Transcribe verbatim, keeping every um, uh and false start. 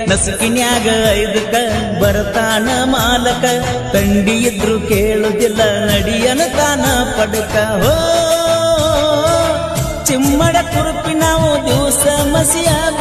ನಸುಕಿನ್ಯಾಗ ಐದಕ ಬರ್ತಾನ ಮಾಲಕ ತಂಡಿ ಇದ್ರು ಕೇಳುದಿಲ್ಲ ನಡಿಯನ ತಾನ ಪಡಕ ಹೋ ಚಿಮ್ಮಡ ಕುರುಪಿ ನಾವು ದಿವಸ ಮಸಿಯ